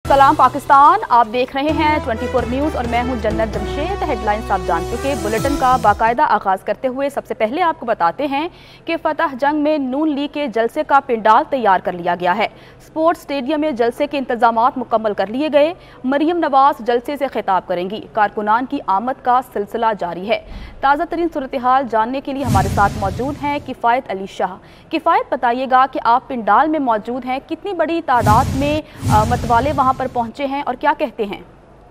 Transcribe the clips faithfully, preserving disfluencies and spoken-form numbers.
सलाम पाकिस्तान, आप देख रहे हैं चौबीस न्यूज़ और मैं हूं जन्नत जमशेद। हेडलाइंस आप जान चुके। बुलेटिन का बाकायदा आगाज करते हुए सबसे पहले आपको बताते हैं कि फतह जंग में नून लीग के जलसे का पिंडाल तैयार कर लिया गया है। स्पोर्ट्स स्टेडियम में जलसे के इंतजामात मुकम्मल कर लिए गए। मरियम नवाज जलसे से खिताब करेंगी। कारकुनान की आमद का सिलसिला जारी है। ताज़ा तरीन सूरत हाल जानने के लिए हमारे साथ मौजूद हैं किफ़ायत अली शाह। किफ़ायत, बताइएगा कि आप पिंडाल में मौजूद हैं, कितनी बड़ी तादाद में आ, मतवाले वहां पर पहुंचे हैं और क्या कहते हैं?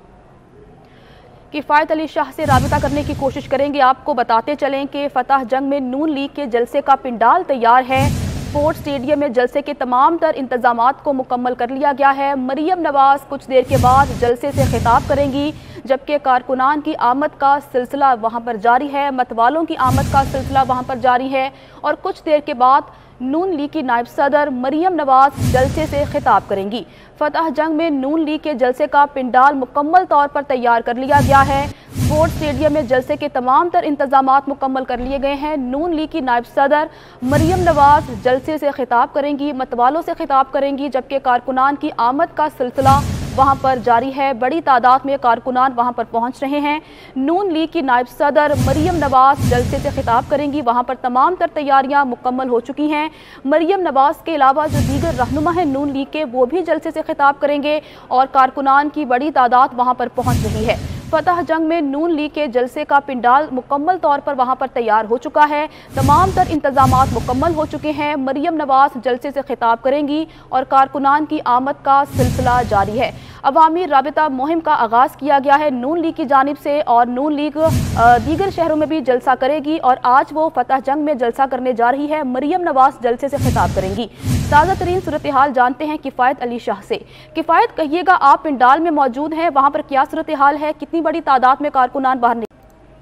किफ़ायत अली शाह से राबिता करने की कोशिश करेंगे। आपको बताते चलें कि फतह जंग में नून लीग के जलसे का पिंडाल तैयार है। स्पोर्ट्स स्टेडियम में जलसे के तमाम तर इंतजामात को मुकम्मल कर लिया गया है। मरियम नवाज कुछ देर के बाद जलसे से खिताब करेंगी, जबकि कारकुनान की आमद का सिलसिला वहां पर जारी है। मतवालों की आमद का सिलसिला वहां पर जारी है और कुछ देर के बाद नून लीग की नायब सदर मरियम नवाज जलसे से खिताब करेंगी। फतह जंग में नून लीग के जलसे का पिंडाल मुकम्मल तौर पर तैयार कर लिया गया है। स्पोर्ट्स स्टेडियम में जलसे के तमाम तर इंतजामात मुकम्मल कर लिए गए हैं। नून लीग की नायब सदर मरियम नवाज जलसे से खिताब करेंगी, मतवालों से खिताब करेंगी, जबकि कारकुनान की आमद का सिलसिला वहां पर जारी है। बड़ी तादाद में कारकुनान वहां पर पहुंच रहे हैं। नून लीग की नायब सदर मरियम नवाज जलसे से खिताब करेंगी। वहां पर तमाम तर तैयारियां मुकम्मल हो चुकी हैं। मरियम नवाज के अलावा जो दीगर रहनुमा हैं नून लीग के, वो भी जलसे से खिताब करेंगे और कारकुनान की बड़ी तादाद वहां पर पहुंच रही है। फतह जंग में नून लीग के जलसे का पिंडाल मुकम्मल तौर पर वहां पर तैयार हो चुका है। तमाम तर इंतजामात मुकम्मल हो चुके हैं। मरियम नवाज जलसे से खिताब करेंगी और कारकुनान की आमद का सिलसिला जारी है। अवामी राबिता मुहिम का आगाज़ किया गया है नून लीग की जानिब से और नून लीग दीगर शहरों में भी जलसा करेगी और आज वो फतह जंग में जलसा करने जा रही है। मरियम नवाज जलसे से खिताब करेंगी। ताज़ा तरीन सूरत हाल जानते हैं किफ़ायत अली शाह से। किफ़ायत, कहिएगा, आप पिंडाल में मौजूद हैं, वहाँ पर क्या सूरत हाल है? कितनी बड़ी तादाद में कारकुनान बाहर निकले?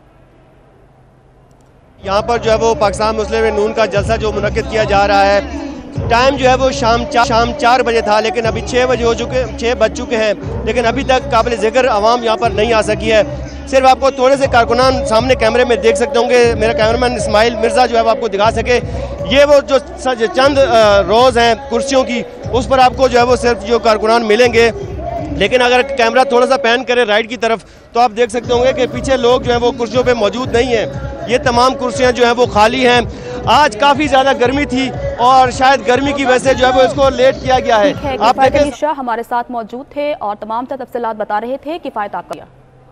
यहाँ पर जो है वो पाकिस्तान मुस्लिम नून का जलसा जो मुनक्किद किया जा रहा है, टाइम जो है वो शाम चा, शाम चार बजे था, लेकिन अभी छः बजे हो चुके छः बज चुके हैं, लेकिन अभी तक काबिल ज़िक्र आवाम यहाँ पर नहीं आ सकी है। सिर्फ आपको थोड़े से कारकुनान सामने कैमरे में देख सकते होंगे। मेरा कैमरामैन इस्माइल मिर्ज़ा जो है वो आपको दिखा सके। ये वो जो चंद रोज़ हैं कुर्सियों की, उस पर आपको जो है वो सिर्फ जो कारकुनान मिलेंगे। लेकिन अगर कैमरा थोड़ा सा पैन करे राइट की तरफ तो आप देख सकते होंगे कि पीछे लोग जो है वो कुर्सियों पे मौजूद नहीं हैं। ये तमाम कुर्सियां जो हैं वो खाली हैं। आज काफ़ी ज़्यादा गर्मी थी और शायद गर्मी की वजह से जो है वो इसको लेट किया गया है। है आप शाह हमारे साथ मौजूद थे और तमाम तफसीलात बता रहे थे। किफ़ायत, आपका।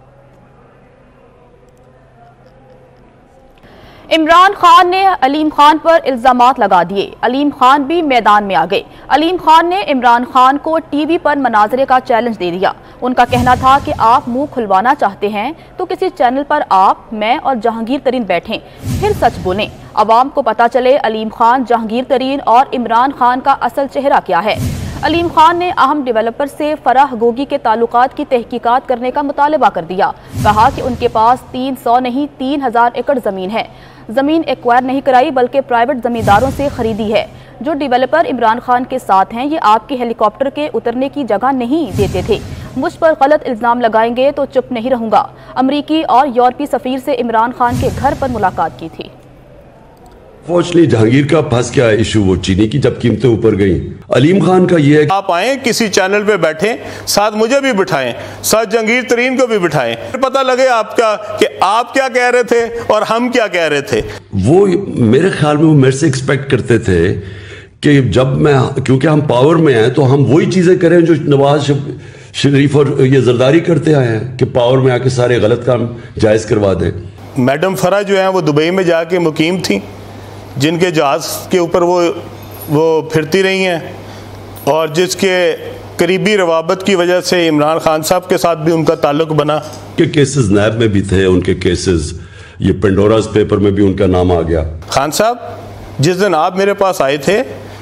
इमरान खान ने अलीम खान पर इल्जामात लगा दिए। अलीम खान भी मैदान में आ गए। अलीम खान ने इमरान खान को टीवी पर मनाजरे का चैलेंज दे दिया। उनका कहना था कि आप मुंह खुलवाना चाहते हैं तो किसी चैनल पर आप, मैं और जहांगीर तरीन बैठें, फिर सच बोलें, अवाम को पता चले अलीम खान, जहांगीर तरीन और इमरान खान का असल चेहरा क्या है। अलीम खान ने अहम डेवलपर से फराह गोगी के ताल्लुकात की तहकीकात करने का मुतालबा कर दिया। कहा कि उनके पास तीन सौ नहीं तीन हजार एकड़ जमीन है। जमीन एक्वायर नहीं कराई बल्कि प्राइवेट जमींदारों से खरीदी है। जो डेवलपर इमरान खान के साथ हैं ये आपके हेलीकॉप्टर के उतरने की जगह नहीं देते थे। मुझ पर गलत इल्जाम लगाएंगे तो चुप नहीं रहूंगा। अमरीकी और यूरोपीय सफीर से इमरान खान के घर पर मुलाकात की थी। फॉर्चुनेटली जहांगीर का फंस गया इशू वो चीनी की जब कीमतें ऊपर गई। अलीम खान का ये है आप आए किसी चैनल पे बैठे, साथ मुझे भी बिठाएं, साथ जहांगीर तरीन को भी बिठाएं, पता लगे आपका कि आप क्या कह रहे थे और हम क्या कह रहे थे। वो मेरे ख्याल में वो मेरे से एक्सपेक्ट करते थे कि जब मैं, क्योंकि हम पावर में हैं तो हम वही चीजें करें जो नवाज शरीफ और ये जरदारी करते आए हैं कि पावर में आके सारे गलत काम जायज करवा दें। मैडम फरा जो है वो दुबई में जाके मुकीम थी, जिनके जहाज के ऊपर वो वो फिरती रही हैं और जिसके करीबी रवाबत की वजह से इमरान खान साहब के साथ भी उनका ताल्लुक बना। के केसेस नैब में भी थे, उनके केसेस ये पेंडोरास पेपर में भी उनका नाम आ गया। खान साहब, जिस दिन आप मेरे पास आए थे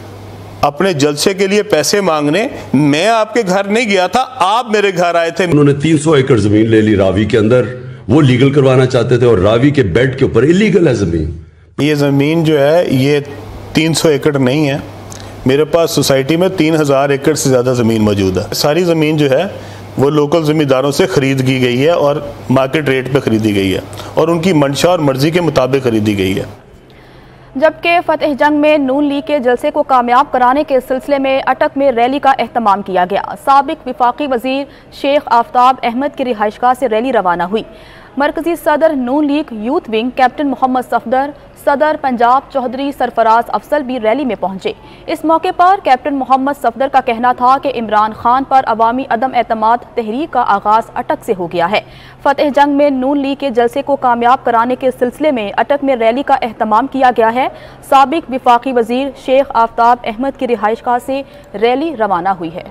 अपने जलसे के लिए पैसे मांगने, मैं आपके घर नहीं गया था, आप मेरे घर आए थे। उन्होंने तीन सौ एकड़ जमीन ले ली रावी के अंदर, वो लीगल करवाना चाहते थे और रावी के बेड के ऊपर इलीगल है जमीन। ये ज़मीन जो है ये तीन सौ एकड़ नहीं है। मेरे पास सोसाइटी में तीन हज़ार एकड़ से ज़्यादा ज़मीन मौजूद है। सारी ज़मीन जो है वो लोकल ज़मींदारों से ख़रीद की गई है और मार्केट रेट पे ख़रीदी गई है और उनकी मंशा और मर्ज़ी के मुताबिक ख़रीदी गई है। जबकि फतेह जंग में नून लीग के जलसे को कामयाब कराने के सिलसिले में अटक में रैली का एहतमाम किया गया। साबिक विफाकी वजीर शेख आफ्ताब अहमद की रिहाइशगाह से रैली रवाना हुई। मरकजी सदर Noon league youth wing captain Mohammad Safdar, सदर पंजाब चौधरी सरफराज अफसल भी रैली में पहुंचे। इस मौके पर कैप्टन मोहम्मद सफदर का कहना था कि इमरान खान पर अवामी अदम एतमाद तहरीक का आगाज अटक से हो गया है। फतेह जंग में नून लीग के जलसे को कामयाब कराने के सिलसिले में अटक में रैली का एहतमाम किया गया है। साबिक विफाकी वजीर शेख आफ्ताब अहमद की रिहाइशगाह से रैली रवाना हुई है।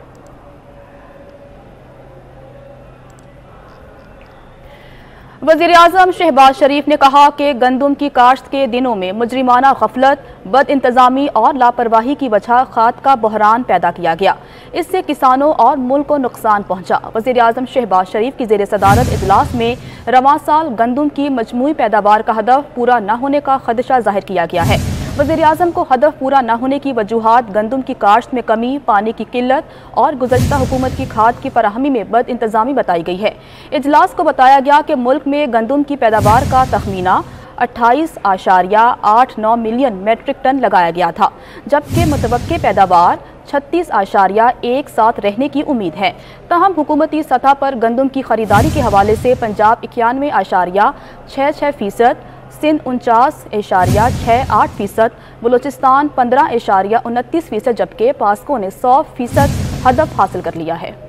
वज़ीर-ए-आज़म शहबाज शरीफ ने कहा कि गंदम की काश्त के दिनों में मुजरिमाना गफलत, बद इंतजामी और लापरवाही की वजह खाद का बहरान पैदा किया गया। इससे किसानों और मुल्क को नुकसान पहुंचा। वज़ीर-ए-आज़म शहबाज शरीफ की ज़ेर सदारत इजलास में रवां साल गंदम की मजमूई पैदावार का हदफ पूरा न होने का खदशा जाहिर किया गया है। वज़ीर-ए-आज़म को हदफ पूरा न होने की वजूहात गंदम की काश्त में कमी, पानी की किल्लत और गुज़श्ता हुकूमत की खाद की फराहमी में बद इंतजामी बताई गई है। इजलास को बताया गया कि मुल्क में गंदम की पैदावार का तखमीना अट्ठाईस आशारिया आठ नौ मिलियन मेट्रिक टन लगाया गया था, जबकि मुतवक्के पैदावार छत्तीस आशारिया एक साथ रहने की उम्मीद है। तहम हुकूमती सतह पर गंदम की खरीदारी के हवाले से पंजाब इक्यानवे आशारिया छः छः फीसद, सिंध उनचास एशारिया छः आठ फीसद, बलूचिस्तान पंद्रह एशारिया उनतीस फीसद, जबकि पास्को ने सौ फीसद हदफ हासिल कर लिया है।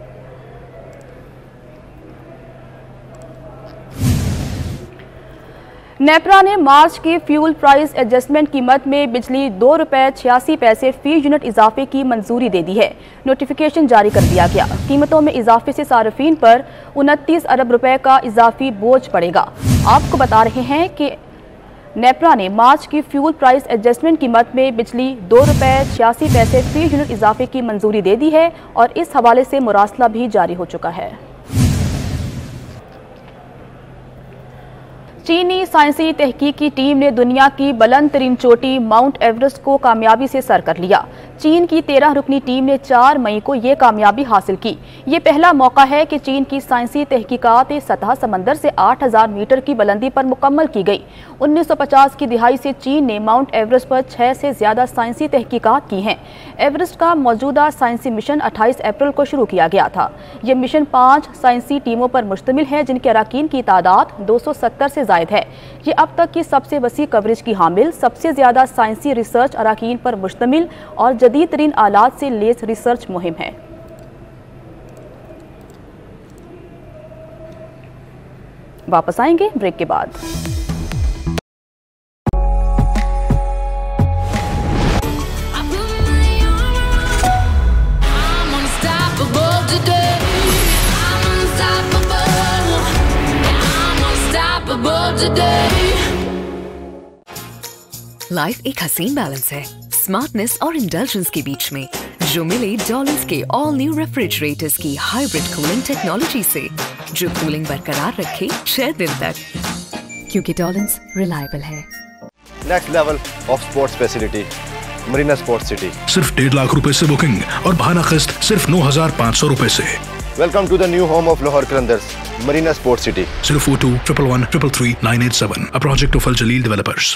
नेपरा ने मार्च की फ्यूल प्राइस एडजस्टमेंट कीमत में बिजली दो रुपये छियासी पैसे फी यूनिट इजाफे की मंजूरी दे दी है। नोटिफिकेशन जारी कर दिया गया। कीमतों में इजाफे से सार्फिन पर उनतीस अरब रुपए का इजाफी बोझ पड़ेगा। आपको बता रहे हैं कि नेपरा ने मार्च की फ्यूल प्राइस एडजस्टमेंट कीमत में बिजली दो रुपये छियासी पैसे फी यूनिट इजाफे की मंजूरी दे दी है और इस हवाले से मुरासला भी जारी हो चुका है। चीनी साइंसी तहकीकी टीम ने दुनिया की बुलंद तरीन चोटी माउंट एवरेस्ट को कामयाबी से सर कर लिया। चीन की तेरह रुकनी टीम ने चार मई को ये कामयाबी हासिल की। ये पहला मौका है कि चीन की साइंसी तहकीकात सतह समंदर से आठ हजार मीटर की बुलंदी पर मुकम्मल की गई। उन्नीस सौ पचास की दिहाई से चीन ने माउंट एवरेस्ट पर छह से ज्यादा साइंसी तहकीकात की हैं। एवरेस्ट का मौजूदा साइंसी मिशन अट्ठाईस अप्रैल को शुरू किया गया था। ये मिशन पाँच साइंसी टीमों पर मुश्तमिल है, जिनके अरकान की तादाद दो सौ सत्तर से जायद है। ये अब तक की सबसे वसी कवरेज की हामिल, सबसे ज्यादा साइंसी रिसर्च अरकान पर मुश्तमिल और जदीद तरीन आलात से लेस रिसर्च मुहिम है। वापस आएंगे ब्रेक के बाद। लाइफ एक हसीन बैलेंस है स्मार्टनेस और इंडल्जेंस के बीच में, जो मिले डॉलन्स के ऑल न्यू रेफ्रिजरेटर्स की हाइब्रिड कूलिंग टेक्नोलॉजी से, जो कूलिंग बरकरार रखे छह दिन तक, क्योंकि डॉलन्स रिलायबल है। Next level of sports facility Marina sports city. सिर्फ डेढ़ लाख रुपए से बुकिंग और बहाना किस्त सिर्फ नौ हजार पाँच सौ रुपए से। Welcome to the new home of Lahore Qalandars Marina sports city. Zero four two triple one triple three nine eight seven, a project of Al Jalil developers.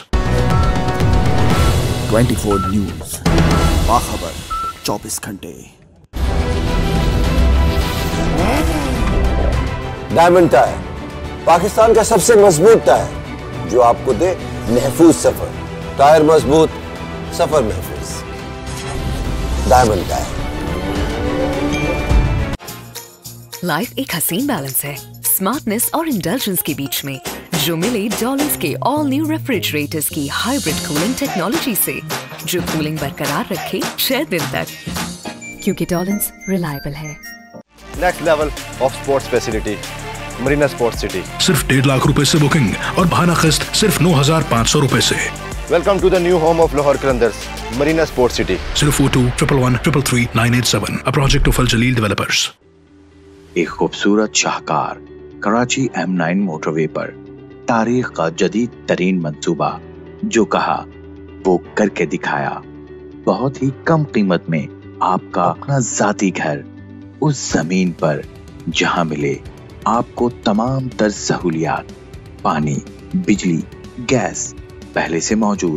चौबीस न्यूज, बाखबर चौबीस घंटे। डायमंड टायर, पाकिस्तान का सबसे मजबूत टायर जो आपको दे महफूज सफर। टायर मजबूत, सफर महफूज। Diamond tyre. लाइफ एक हसीन बैलेंस है स्मार्टनेस और इंडल्जेंस के बीच में, जो मिले डॉलन्स के ऑल न्यू रेफ्रिजरेटर्स की हाइब्रिड कूलिंग टेक्नोलॉजी से, जो कूलिंग बरकरार रखे छह दिन तक, क्योंकि डॉलन्स रिलायबल है। Next level of sports facility Marina sports city. सिर्फ डेढ़ लाख रुपए से बुकिंग और बहाना किस्त सिर्फ नौ हजार पाँच सौ रुपए से। Welcome to the new home of Lahore Qalandars Marina sports city. Zero four two triple one triple three nine eight seven, a project of Al Jalil developers. एक खूबसूरत शाहकार कराची एम नाइन मोटरवे पर तारीख का जदीद तरीन मंसूबा, जो कहा वो करके दिखाया। बहुत ही कम कीमत में आपका अपना जाती घर उस जमीन पर, जहां मिले आपको तमाम तर सहूलियात, पानी, बिजली, गैस पहले से मौजूद,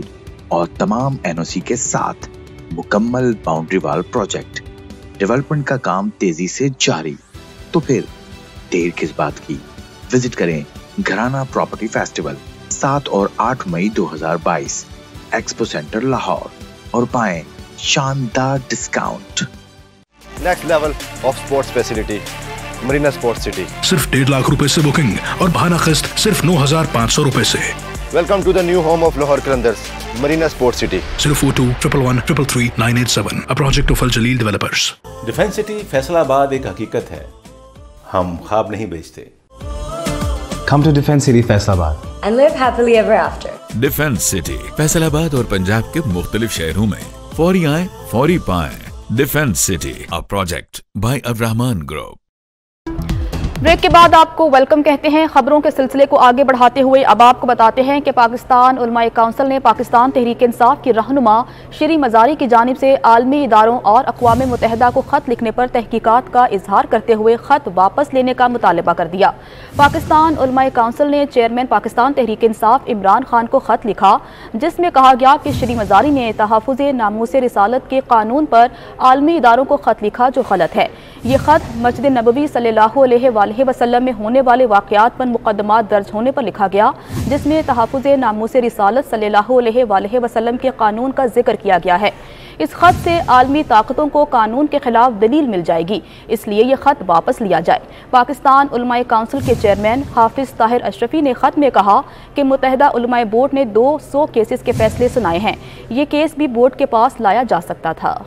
और तमाम एनओसी के साथ मुकम्मल बाउंड्री वॉल प्रोजेक्ट। डेवलपमेंट का काम तेजी से जारी, तो फिर देर किस बात की। विजिट करें घराना प्रॉपर्टी फेस्टिवल सात और आठ मई दो हज़ार बाईस, एक्सपो सेंटर लाहौर, और पाएं शानदार discount. Next level of sports facility, Marina sports city. सिर्फ डेढ़ लाख रुपए से बुकिंग और बहाना किस्त सिर्फ नौ हजार पाँच सौ रुपए से। Welcome to the new home of Lahore Qalandars, Marina sports city. Zero four two triple one triple three nine eight seven, a project of Al Jalil developers. Defence city Faisalabad एक हकीकत है, हम ख्वाब नहीं बेचते। Come to Defense City Faisalabad and live happily ever after. Defence city Faisalabad और पंजाब के मुख्तलिफ शहरों में फौरी आए फौरी पाए। Defence city, a project by Abrahman group. Break के बाद आपको वेलकम कहते हैं। खबरों के सिलसिले को आगे बढ़ाते हुए अब आपको बताते हैं कि पाकिस्तान उलमाए काउंसिल ने पाकिस्तान तहरीक इंसाफ की रहनुमा श्री मजारी की जानिब से आलमी इदारों और अक़वाम मुत्तहिदा को खत लिखने पर तहकीकात का इजहार करते हुए खत वापस लेने का मुतालबा कर दिया। पाकिस्तान उलमाए काउंसिल ने चेयरमैन पाकिस्तान तहरीक इंसाफ इमरान खान को खत लिखा, जिसमें कहा गया कि श्री मजारी ने तहफ़्फ़ुज़ नामूस रिसालत के कानून पर आलमी इदारों को खत लिखा, जो गलत है। ये खत मस्जिद नबवी सल्लल्लाहु अलैहि वसल्लम में होने वाले वाक़यात पर मुक़दमात दर्ज होने पर लिखा गया, जिसमें तहफ़्फ़ुज़ नामूस रिसालत सल्लल्लाहु अलैहि वसल्लम के कानून का जिक्र किया गया है। इस खत से आलमी ताकतों को कानून के खिलाफ दलील मिल जाएगी, इसलिए ये खत वापस लिया जाए। पाकिस्तान उलमाए काउंसिल के चेयरमैन हाफिज ताहिर अशरफी ने खत में कहा कि मुत्तहिदा उलमाए बोर्ड ने दो सौ केसेस के फैसले सुनाए हैं, ये केस भी बोर्ड के पास लाया जा सकता था।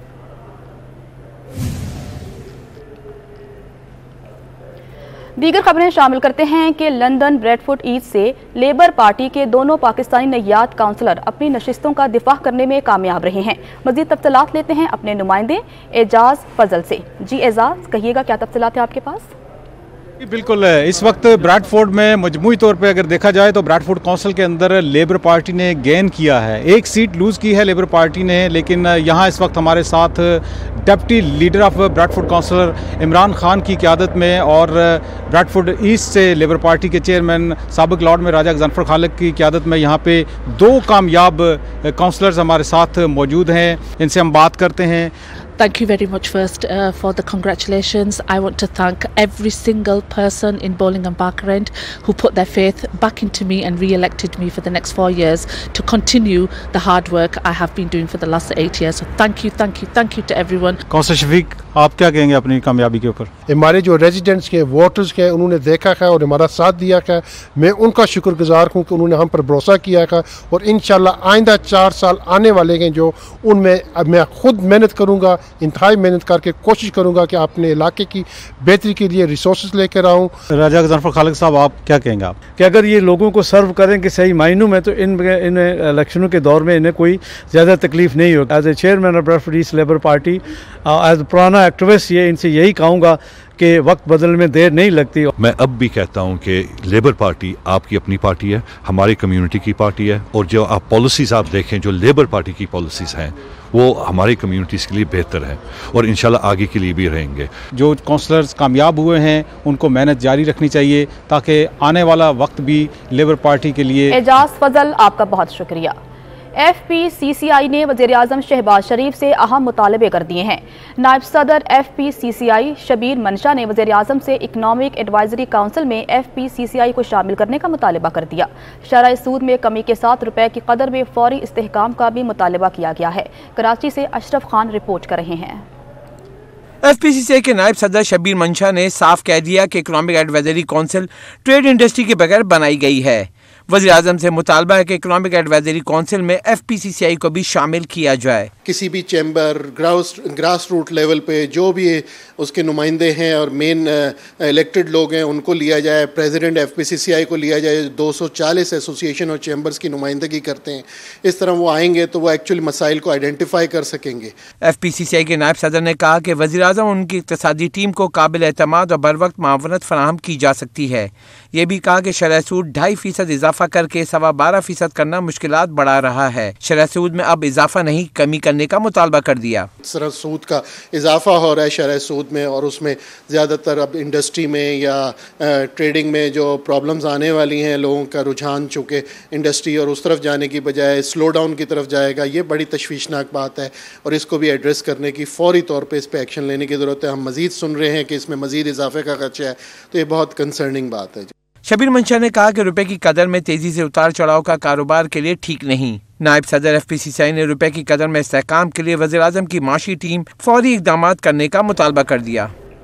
दीगर खबरें शामिल करते हैं कि लंदन ब्रेडफोर्ड ईस्ट से लेबर पार्टी के दोनों पाकिस्तानी नैयाद काउंसलर अपनी नशिस्तों का दिफा करने में कामयाब रहे हैं। मजीद तफसीलात लेते हैं अपने नुमाइंदे एजाज फजल से। जी एजाज, कहिएगा क्या तफसीलात है आपके पास? बिल्कुल, इस वक्त ब्रैडफोर्ड में मजमूई तौर पे अगर देखा जाए तो ब्रैडफोर्ड काउंसिल के अंदर लेबर पार्टी ने गेन किया है। एक सीट लूज़ की है लेबर पार्टी ने, लेकिन यहाँ इस वक्त हमारे साथ deputy leader of Bradford councillor Imran Khan की क़यादत में और ब्रैडफोर्ड ईस्ट से लेबर पार्टी के चेयरमैन साबिक लॉर्ड में राजा गजनफर खालिक की क़यादत में यहाँ पे दो कामयाब काउंसलर्स हमारे साथ मौजूद हैं। इनसे हम बात करते हैं। Thank you very much first uh, for the congratulations. I want to thank every single person in Bowling and Barker End who put their faith back into me and re-elected me for the next four years to continue the hard work I have been doing for the last eight years. So thank you, thank you, thank you to everyone. Councillor Shafiq, आप क्या कहेंगे अपनी कामयाबी के ऊपर? हमारे जो residents के वोटर्स के उन्होंने देखा है और हमारा साथ दिया है, मैं उनका शुक्रगुजार हूँ कि उन्होंने हम पर भरोसा किया है और इंशाल्लाह आइंदा चार साल आने वाले हैं जो उनमें मैं खुद मेहनत करूँगा, इंतहाई मेहनत करके कोशिश करूंगा कि अपने इलाके की बेहतरी के लिए रिसोर्सेज लेकर आऊँ। राजा गजनफर खालिक साहब, आप क्या कहेंगे आप कि अगर ये लोगों को सर्व करें कि सही मायनों में, तो इन इन इलेक्शनों के दौर में इन्हें कोई ज़्यादा तकलीफ नहीं होगी। As a chairman of Bradford east Labour party, as पुराना एक्टिविस्ट, ये इनसे यही कहूँगा कि वक्त बदलने में देर नहीं लगती। मैं अब भी कहता हूं कि लेबर पार्टी आपकी अपनी पार्टी है, हमारी कम्युनिटी की पार्टी है, और जो आप पॉलिसीज़ आप देखें, जो लेबर पार्टी की पॉलिसीज़ हैं वो हमारी कम्युनिटीज़ के लिए बेहतर है और इंशाल्लाह आगे के लिए भी रहेंगे। जो काउंसलर्स कामयाब हुए हैं उनको मेहनत जारी रखनी चाहिए ताकि आने वाला वक्त भी लेबर पार्टी के लिए। एजाज फजल, आपका बहुत शुक्रिया। एफ पी सी सी आई ने वज़ीर-ए-आज़म शहबाज शरीफ से अहम मुतालबे कर दिए हैं। नायब सदर F P C C I Shabbir Mansha ने वज़ीर-ए-आज़म से इकनॉमिक एडवाइजरी काउंसिल में F P C C I को शामिल करने का मुतालबा कर दिया। शरह सूद में कमी के साथ रुपए की कदर में फौरी इस्तेहकाम का भी मुतालबा किया गया है। कराची से अशरफ खान रिपोर्ट कर रहे हैं। एफ पी सी सी आई के नायब सदर शबीर मनशा ने साफ कह दिया कि economic advisory council trade industry के बगैर बनाई गई है। वज़ीर आज़म से मुतालबा है कि इकनॉमिक एडवाइजरी काउंसिल में F P C C I को भी शामिल किया जाए। किसी भी chamber grass grass root level पे जो भी उसके नुमाइंदे हैं और मेन इलेक्टेड लोग हैं उनको लिया जाए। President F P C C I को लिया जाए। दो सौ चालीस एसोसिएशन और चैम्बर्स की नुमाइंदगी करते हैं। इस तरह वो आएंगे तो वो एक्चुअली मसाइल को आइडेंटिफाई कर सकेंगे। एफ पी सी सी आई के नायब सदर ने कहा कि वज़ीर आज़म उनकी इक़्तिसादी टीम को काबिल एतमाद और बर वक्त मावनत फराहम की जा सकती है। ये भी कहा कि शरह सूद ढाई फीसद इजाफा इजाफा करके सवा बारह फीसद करना मुश्किलात बढ़ा रहा है। शरह सूद में अब इजाफा नहीं कमी करने का मुतालबा कर दिया। शरह सूद का इजाफा हो रहा है शरह सूद में, और उसमें ज़्यादातर अब इंडस्ट्री में या ट्रेडिंग में जो प्रॉब्लम्स आने वाली हैं, लोगों का रुझान चूँकि इंडस्ट्री और उस तरफ जाने की बजाय स्लो डाउन की तरफ जाएगा, ये बड़ी तशवीशनाक बात है और इसको भी एड्रेस करने की फौरी तौर पर इस पर एक्शन लेने की ज़रूरत है। हम मज़ीद सुन रहे हैं कि इसमें मज़ीद इजाफे का खर्चा है, तो ये बहुत कंसर्निंग बात है। शबीर मंशा ने कहा कि रुपए की कदर में तेजी से उतार चढ़ाव का कारोबार के लिए ठीक नहीं। नायब सदर एफ पी सी सी आई ने रुपए की कदर में इस्तेहकाम के लिए वज़ीर आज़म की माशी टीम फौरी इक़दाम करने का मुतालबा कर दिया।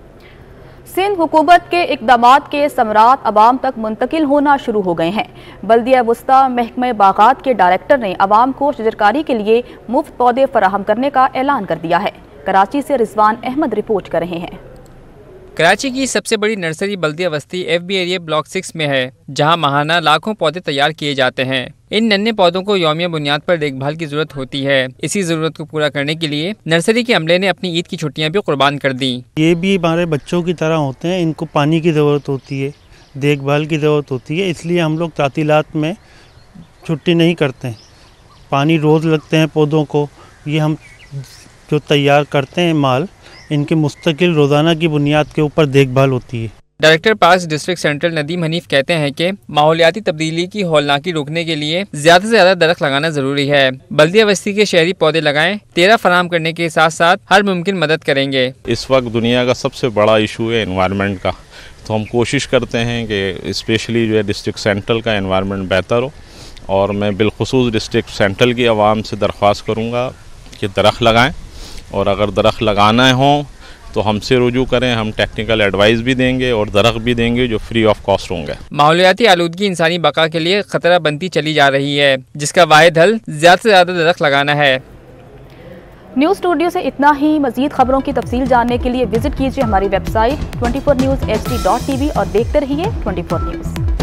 सिंध हुकूमत के इक़दामात के समरात अवाम तक मुंतकिल होना शुरू हो गए हैं। बल्दिया वस्ता महकमे बागात के डायरेक्टर ने अवाम को शजरकारी के लिए मुफ्त पौधे फराहम करने का ऐलान कर दिया है। कराची से रिजवान अहमद रिपोर्ट कर रहे हैं। कराची की सबसे बड़ी नर्सरी बल्दिया बस्ती F B area block six में है, जहां माहाना लाखों पौधे तैयार किए जाते हैं। इन नन्हे पौधों को यौमिया बुनियाद पर देखभाल की जरूरत होती है। इसी जरूरत को पूरा करने के लिए नर्सरी के अमले ने अपनी ईद की छुट्टियां भी कुर्बान कर दी। ये भी हमारे बच्चों की तरह होते हैं, इनको पानी की ज़रूरत होती है, देखभाल की ज़रूरत होती है, इसलिए हम लोग तातीलात में छुट्टी नहीं करते हैं। पानी रोज़ लगते हैं पौधों को। ये हम जो तैयार करते हैं माल, इनके मुस्तकिल रोज़ाना की बुनियाद के ऊपर देखभाल होती है। डायरेक्टर पास डिस्ट्रिक्ट सेंट्रल नदीम हनीफ कहते हैं कि माहौलियाती तब्दीली की हौलनाकी रोकने के लिए ज्यादा से ज्यादा दरख्त लगाना जरूरी है। बल्दिया बस्ती के शहरी पौधे लगाएं, तेरह फराम करने के साथ साथ हर मुमकिन मदद करेंगे। इस वक्त दुनिया का सबसे बड़ा इशू है एनवायरनमेंट का, तो हम कोशिश करते हैं कि स्पेशली जो है डिस्ट्रिक्ट सेंट्रल का एनवायरनमेंट बेहतर हो, और मैं बिलखुसूस डिस्ट्रिक्ट सेंट्रल की आवाम से दरख्वास्त करूँगा कि दरख्त लगाएँ, और अगर दरख्त लगाना हो तो हमसे रुजू करें, हम टेक्निकल एडवाइस भी देंगे और दरख्त भी देंगे जो फ्री ऑफ कॉस्ट होंगे। माहौलियाती आलूदगी इंसानी बका के लिए खतरा बनती चली जा रही है, जिसका वाहिद हल ज्यादा से ज्यादा दरख्त लगाना है। न्यूज़ स्टूडियो से इतना ही। मजीद खबरों की तफसील जानने के लिए विजिट कीजिए हमारी website twenty four news H D dot T V और देखते रहिए ट्वेंटी फोर न्यूज़।